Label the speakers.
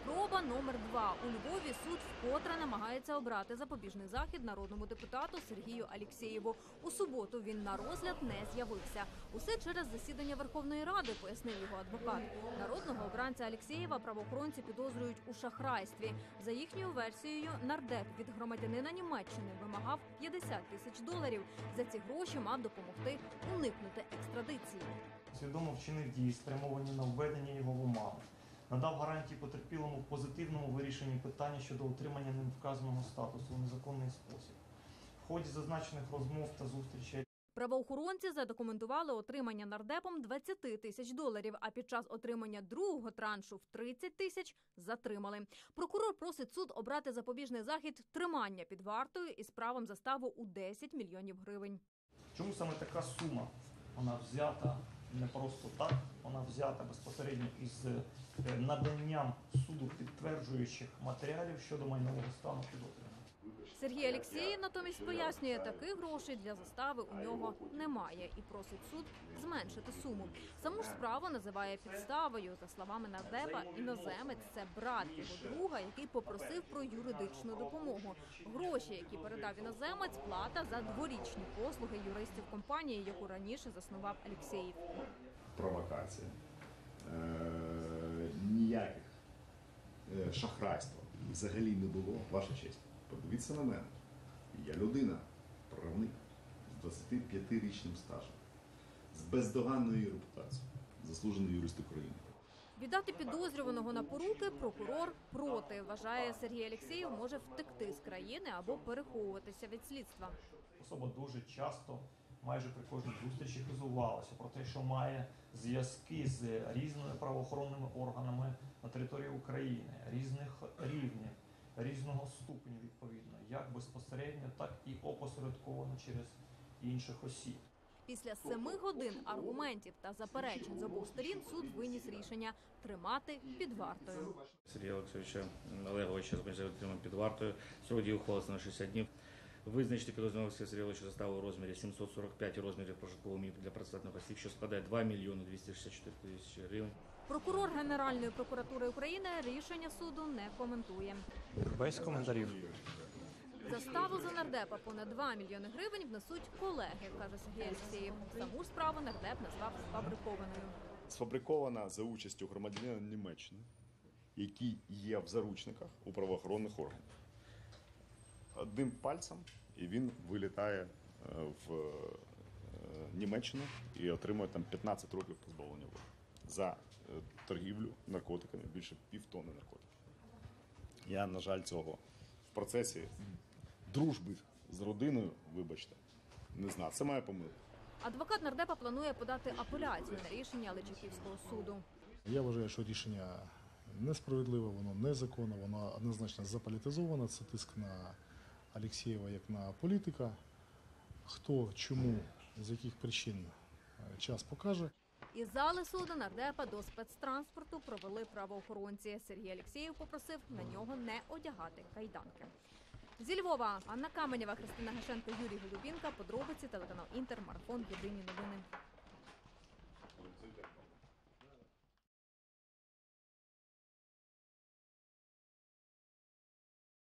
Speaker 1: Спроба номер 2. У Львові суд вкотре намагається обрати запобіжний захід народному депутату Сергію Алєксєєву. У суботу він на розгляд не з'явився. Усе через засідання Верховної Ради, пояснив його адвокат. Народного обранця Алєксєєва правоохоронці підозрюють у шахрайстві. За їхньою версією, нардеп від громадянина Німеччини вимагав $50 тисяч. За ці гроші мав допомогти уникнути екстрадиції.
Speaker 2: Свідомо вчинив дії, спрямовані на введення його в оману. Надав гарантії потерпілому в позитивному вирішенні питання щодо отримання ним вказаного статусу у незаконний спосіб. В ході зазначених розмов та зустрічей
Speaker 1: Правоохоронці задокументували отримання нардепом $20 тисяч, а під час отримання другого траншу в $30 тисяч затримали. Прокурор просить суд обрати запобіжний захід тримання під вартою із правом заставу у 10 мільйонів гривень.
Speaker 2: Чому саме така сума? Вона взята не просто так, вона взята безпосередньо із наданням суду підтверджуючих матеріалів щодо майнового стану підозрюваного.
Speaker 1: Сергій Алєксєєв натомість пояснює, таких грошей для застави у нього немає і просить суд зменшити суму. Саму ж справу називає підставою. За словами нардепа, іноземець – це брат його друга, який попросив про юридичну допомогу. Гроші, які передав іноземець, плата за дворічні послуги юристів компанії, яку раніше заснував Алєксєєв.
Speaker 3: Провокація. Ніяких шахрайства взагалі не було, ваша честь. Подивіться на мене. Я людина, правник з 25-річним стажем, з бездоганною репутацією, заслужений юрист України.
Speaker 1: Віддати підозрюваного на поруки прокурор проти. Вважає, Сергій Алєксєєв може втекти з країни або переховуватися від слідства.
Speaker 2: Особа дуже часто, майже при кожній зустрічі хизувалася про те, що має зв'язки з різними правоохоронними органами на території України, різних рівнів, різного ступеню відповідно, як безпосередньо, так і опосередковано через інших осіб.
Speaker 1: Після 7 годин аргументів та заперечень з обох сторін суд виніс рішення тримати під вартою.
Speaker 4: Сергія Олексійовича Олеговича тримати під вартою. Срок дії ухвалиться на 60 днів. Визначити підозрюваного Сергія Олексійовича заставу у розмірі 745 розмірів прожиткового мінімуму для працездатних осіб, що складає 2 мільйони 264 тисячі гривень.
Speaker 1: Прокурор Генеральної прокуратури України рішення суду не коментує.
Speaker 2: Без коментарів.
Speaker 1: Заставу за нардепа понад 2 мільйони гривень внесуть колеги, каже Сергій Алєксєєв. Саму ж справу нардеп назвав сфабрикованою.
Speaker 3: Сфабрикована за участю громадянина Німеччини, який є в заручниках у правоохоронних органів. Одним пальцем і він вилітає в Німеччину і отримує там 15 років позбавлення волі за торгівлю наркотиками, більше півтони наркотиків. Я, на жаль, цього в процесі дружби з родиною, вибачте, не знав. Це моя помилка.
Speaker 1: Адвокат нардепа планує подати апеляцію на рішення Личаківського суду.
Speaker 5: Я вважаю, що рішення несправедливе, воно незаконне, воно однозначно заполітизоване. Це тиск на Алєксєєва як на політика. Хто, чому, з яких причин час покаже.
Speaker 1: Із зали суду нардепа до спецтранспорту провели правоохоронці. Сергій Алєксєєв попросив на нього не одягати кайданки. Зі Львова Анна Каменєва, Христина Гашенко, Юрій Голубінка. Подробиці телеканал Інтер. Марафон. Єдині новини.